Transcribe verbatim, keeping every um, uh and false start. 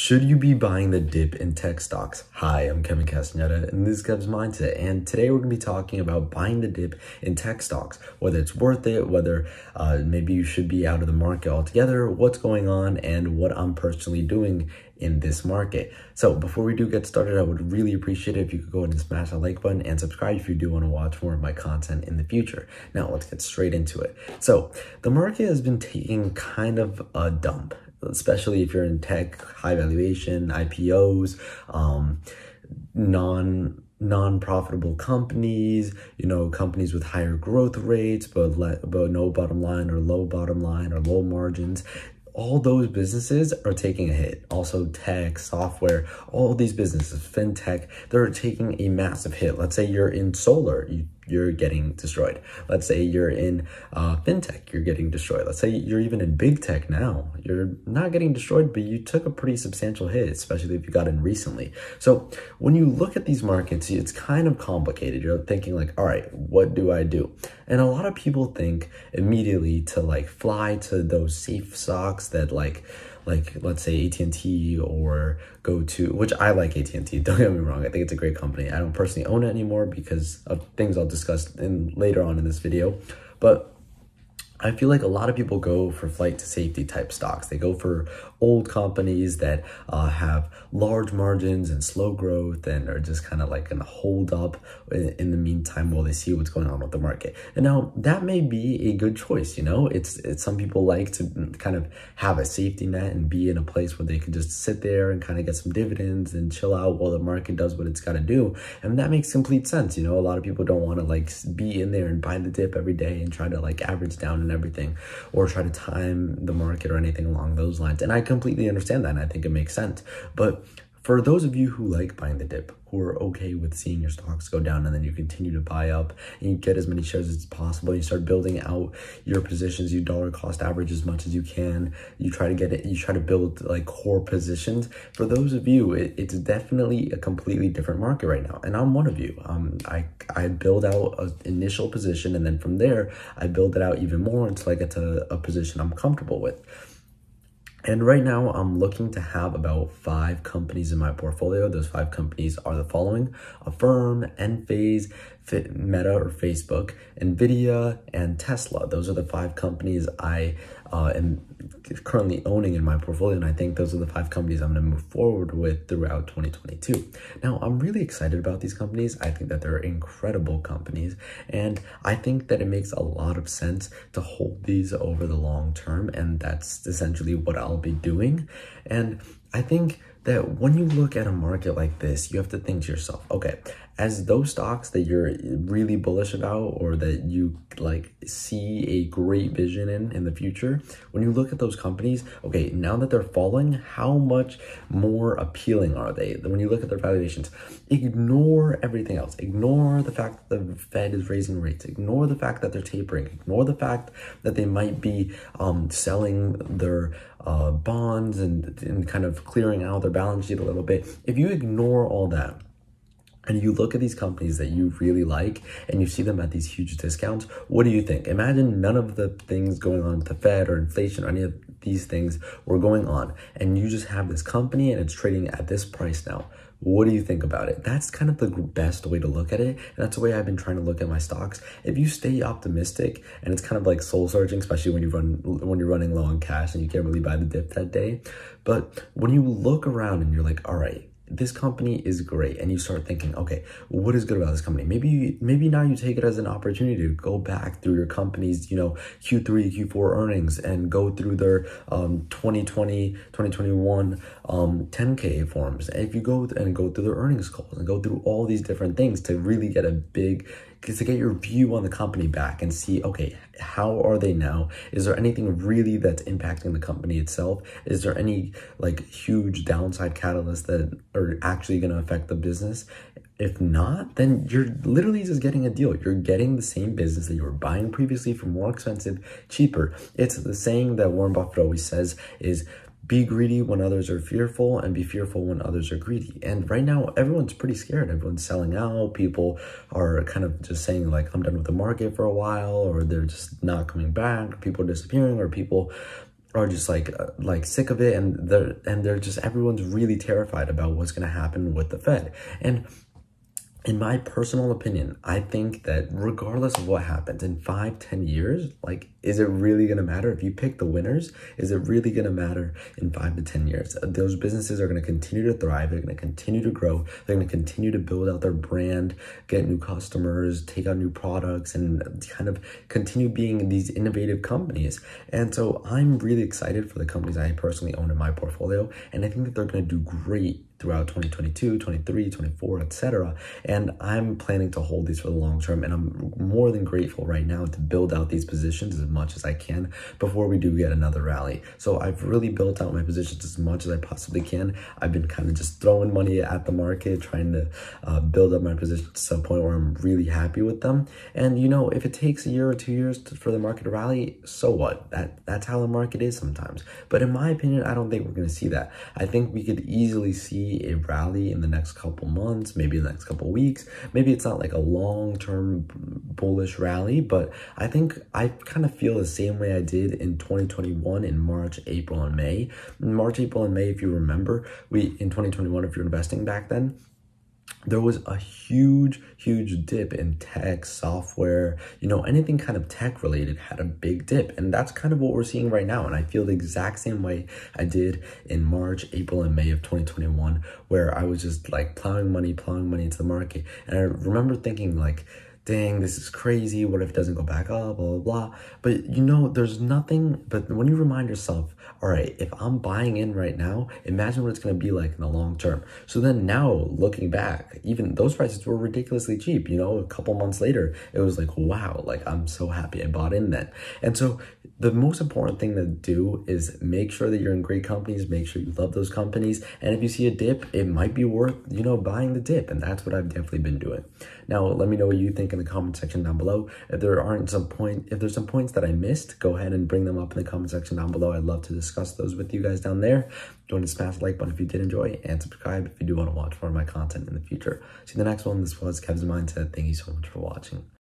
Should you be buying the dip in tech stocks? Hi, I'm Kevin Castaneda, and this is Kev's Mindset. And today we're going to be talking about buying the dip in tech stocks, whether it's worth it, whether uh, maybe you should be out of the market altogether, what's going on, and what I'm personally doing in this market. So before we do get started, I would really appreciate it if you could go ahead and smash that like button and subscribe if you do want to watch more of my content in the future. Now let's get straight into it. So the market has been taking kind of a dump, especially if you're in tech, high valuation, I P Os, um, non non-profitable companies, you know, companies with higher growth rates, but, le but no bottom line or low bottom line or low margins. All those businesses are taking a hit. Also tech, software, all these businesses, fintech, they're taking a massive hit. Let's say you're in solar, you, you're getting destroyed. Let's say you're in uh, fintech, you're getting destroyed. Let's say you're even in big tech now. You're not getting destroyed, but you took a pretty substantial hit, especially if you got in recently. So when you look at these markets, it's kind of complicated. You're thinking like, all right, what do I do? And a lot of people think immediately to like fly to those safe stocks that like, like let's say A T and T, or go to, which I like A T and T, don't get me wrong, I think it's a great company. I don't personally own it anymore because of things I'll discuss in later on in this video, but I feel like a lot of people go for flight to safety type stocks. They go for old companies that uh, have large margins and slow growth and are just kind of like going to hold up in, in the meantime while they see what's going on with the market. And now that may be a good choice, you know, it's, it's some people like to kind of have a safety net and be in a place where they can just sit there and kind of get some dividends and chill out while the market does what it's got to do. And that makes complete sense. You know, a lot of people don't want to like be in there and buy the dip every day and try to like average down and everything, or try to time the market or anything along those lines. And I completely understand that, and I think it makes sense. But for those of you who like buying the dip, who are okay with seeing your stocks go down and then you continue to buy up and you get as many shares as possible, you start building out your positions, you dollar cost average as much as you can, you try to get it, you try to build like core positions. For those of you, it, it's definitely a completely different market right now. And I'm one of you. Um, I, I build out an initial position, and then from there, I build it out even more until I get to a position I'm comfortable with. And right now, I'm looking to have about five companies in my portfolio. Those five companies are the following: Affirm, Enphase, Meta or Facebook, Nvidia, and Tesla. Those are the five companies I uh, am currently owning in my portfolio, and I think those are the five companies I'm going to move forward with throughout twenty twenty-two. Now, I'm really excited about these companies. I think that they're incredible companies, and I think that it makes a lot of sense to hold these over the long term, and that's essentially what I'll be doing. And I think that when you look at a market like this, you have to think to yourself, okay, as those stocks that you're really bullish about or that you like see a great vision in in the future, when you look at those companies, okay, now that they're falling, how much more appealing are they? When you look at their valuations, ignore everything else. Ignore the fact that the Fed is raising rates. Ignore the fact that they're tapering. Ignore the fact that they might be um, selling their uh, bonds and, and kind of clearing out their balance sheet a little bit. If you ignore all that, and you look at these companies that you really like and you see them at these huge discounts, what do you think? Imagine none of the things going on with the Fed or inflation or any of these things were going on, and you just have this company and it's trading at this price now. What do you think about it? That's kind of the best way to look at it. And that's the way I've been trying to look at my stocks. If you stay optimistic, and it's kind of like soul searching, especially when you run when you're running low on cash and you can't really buy the dip that day. But when you look around and you're like, all right, this company is great, and you start thinking, okay, what is good about this company? Maybe you, maybe now you take it as an opportunity to go back through your company's, you know, Q three, Q four earnings and go through their um, twenty twenty, twenty twenty-one um, ten K forms. And if you go and go through their earnings calls and go through all these different things to really get a big, to get your view on the company back and see, okay, how are they now? Is there anything really that's impacting the company itself? Is there any like huge downside catalysts that are actually going to affect the business? If not, then you're literally just getting a deal. You're getting the same business that you were buying previously for more expensive, cheaper. It's the saying that Warren Buffett always says is, be greedy when others are fearful, and be fearful when others are greedy. And right now, everyone's pretty scared. Everyone's selling out. People are kind of just saying like, I'm done with the market for a while, or they're just not coming back. Or people are disappearing, or people are just like uh, like sick of it, and they're and they're just everyone's really terrified about what's going to happen with the Fed. And in my personal opinion, I think that regardless of what happens in five, ten years, like, is it really going to matter? If you pick the winners, is it really going to matter in five to ten years? Those businesses are going to continue to thrive. They're going to continue to grow. They're going to continue to build out their brand, get new customers, take out new products, and kind of continue being these innovative companies. And so I'm really excited for the companies I personally own in my portfolio. And I think that they're going to do great throughout twenty twenty-two, twenty-three, twenty-four, et cetera. And I'm planning to hold these for the long term. And I'm more than grateful right now to build out these positions as much as I can before we do get another rally. So I've really built out my positions as much as I possibly can. I've been kind of just throwing money at the market, trying to uh, build up my positions to a point where I'm really happy with them. And, you know, if it takes a year or two years to, for the market to rally, so what? That That's how the market is sometimes. But in my opinion, I don't think we're going to see that. I think we could easily see a rally in the next couple months, maybe the next couple weeks. Maybe it's not like a long-term bullish rally, but I think I kind of feel the same way I did in twenty twenty-one in March, April, and May. In March, April, and May, if you remember, we in twenty twenty-one, if you're investing back then, there was a huge, huge dip in tech, software, you know, anything kind of tech related had a big dip. And that's kind of what we're seeing right now. And I feel the exact same way I did in March, April, and May of twenty twenty-one, where I was just like plowing money, plowing money into the market. And I remember thinking like, dang, this is crazy. What if it doesn't go back up, blah, blah, blah. But, you know, there's nothing, but when you remind yourself, all right, if I'm buying in right now, imagine what it's going to be like in the long term. So then now looking back, even those prices were ridiculously cheap. You know, a couple months later, it was like, wow, like I'm so happy I bought in then. And so the most important thing to do is make sure that you're in great companies, make sure you love those companies. And if you see a dip, it might be worth, you know, buying the dip. And that's what I've definitely been doing. Now, let me know what you think in the comment section down below. If there aren't some point, if there's some points that I missed, go ahead and bring them up in the comment section down below. I'd love to discuss those with you guys down there. Don't just smash the like button if you did enjoy, and subscribe if you do want to watch more of my content in the future. See you in the next one. This was Kev's Mindset. Thank you so much for watching.